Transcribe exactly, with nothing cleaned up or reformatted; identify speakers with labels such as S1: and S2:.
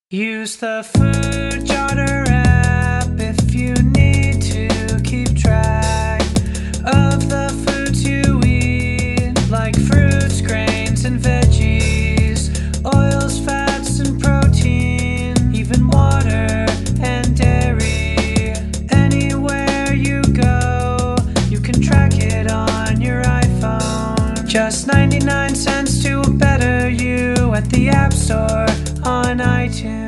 S1: Use the Food Jotter app if you need to keep track of the foods you eat, like fruits, grains, and veggies, oils, fats, and protein, even water and dairy. Anywhere you go, you can track it on your iPhone. Just ninety-nine cents to a better you at the App Store on iTunes.